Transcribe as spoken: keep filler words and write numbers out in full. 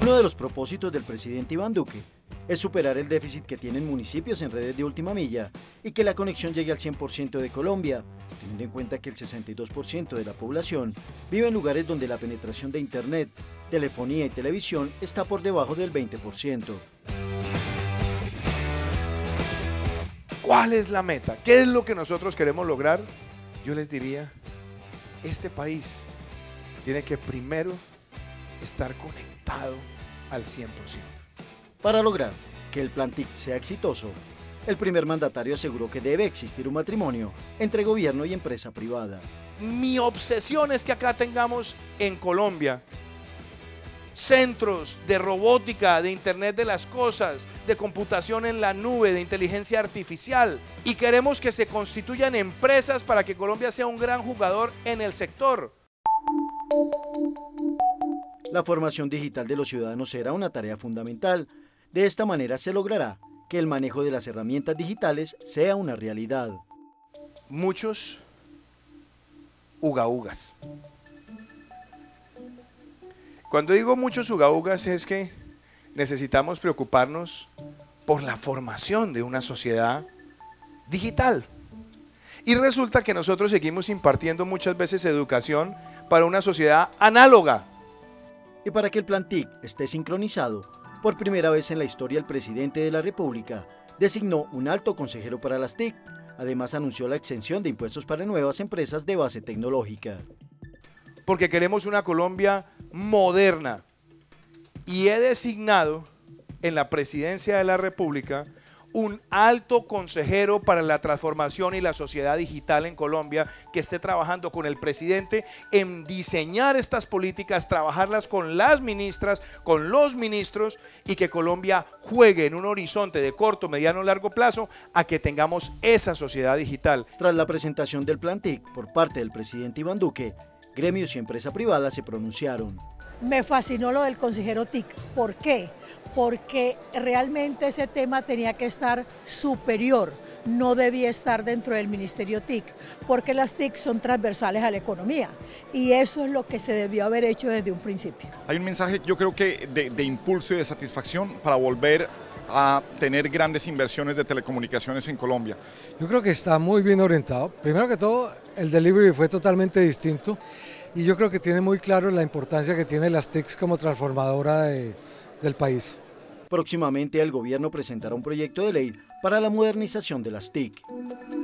Uno de los propósitos del presidente Iván Duque es superar el déficit que tienen municipios en redes de última milla y que la conexión llegue al cien por ciento de Colombia, teniendo en cuenta que el sesenta y dos por ciento de la población vive en lugares donde la penetración de Internet, telefonía y televisión está por debajo del veinte por ciento. ¿Cuál es la meta? ¿Qué es lo que nosotros queremos lograr? Yo les diría, este país tiene que primero estar conectado al cien por ciento. Para lograr que el Plan T I C sea exitoso, el primer mandatario aseguró que debe existir un matrimonio entre gobierno y empresa privada. Mi obsesión es que acá tengamos en Colombia centros de robótica, de Internet de las cosas, de computación en la nube, de inteligencia artificial. Y queremos que se constituyan empresas para que Colombia sea un gran jugador en el sector. La formación digital de los ciudadanos será una tarea fundamental. De esta manera se logrará que el manejo de las herramientas digitales sea una realidad. Muchos ugaúgas. Cuando digo muchos ugaúgas es que necesitamos preocuparnos por la formación de una sociedad digital. Y resulta que nosotros seguimos impartiendo muchas veces educación para una sociedad análoga. Y para que el Plan T I C esté sincronizado, por primera vez en la historia el presidente de la República designó un alto consejero para las T I C. Además anunció la exención de impuestos para nuevas empresas de base tecnológica. Porque queremos una Colombia moderna. Y he designado en la presidencia de la República un alto consejero para la transformación y la sociedad digital en Colombia que esté trabajando con el presidente en diseñar estas políticas, trabajarlas con las ministras, con los ministros y que Colombia juegue en un horizonte de corto, mediano, largo plazo a que tengamos esa sociedad digital. Tras la presentación del Plan T I C por parte del presidente Iván Duque, gremios y empresa privada se pronunciaron. Me fascinó lo del consejero T I C. ¿Por qué? Porque realmente ese tema tenía que estar superior, no debía estar dentro del Ministerio T I C, porque las T I C son transversales a la economía y eso es lo que se debió haber hecho desde un principio. Hay un mensaje, yo creo que de, de impulso y de satisfacción para volver a tener grandes inversiones de telecomunicaciones en Colombia. Yo creo que está muy bien orientado. Primero que todo, el delivery fue totalmente distinto y yo creo que tiene muy claro la importancia que tiene las T I C como transformadora de, del país. Próximamente el gobierno presentará un proyecto de ley para la modernización de las T I C.